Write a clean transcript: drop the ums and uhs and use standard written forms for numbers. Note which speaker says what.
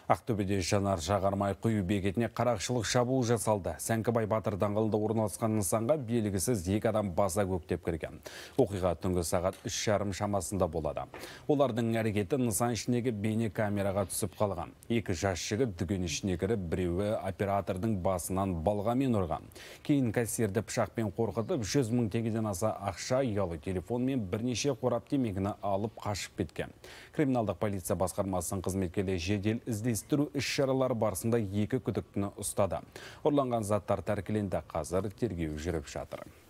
Speaker 1: Ақтөбеде жанар жағармай құю бекетіне қарақшылық шабуыл жасалды. Сәңкібай Батыр даңғылында орналасқан нысанға белгісіз екі адам баса көктеп кірген. Оқиға түнгі сағат 3:30 шамасында болады. Олардың әрекеті нысан ішіндегі бейне камераға түсіп қалған. Екі жас жігіт дүкен ішіне кіріп, біреуі оператордың басынан балғамен ұрған. Кейін кассирді пышақпен қорқытып, 100 000 теңгеден аса ақша, ұялы телефон мен бірнеше қорап темекіні алып қашып кеткен. Криминалдық полиция басқармасының қызметкерлері жедел іздестіру іс-шаралары барысында екі күдіктіні ұстады. Ұрланған заттар тәркіленді, қазір тергеу жүріп жатыр.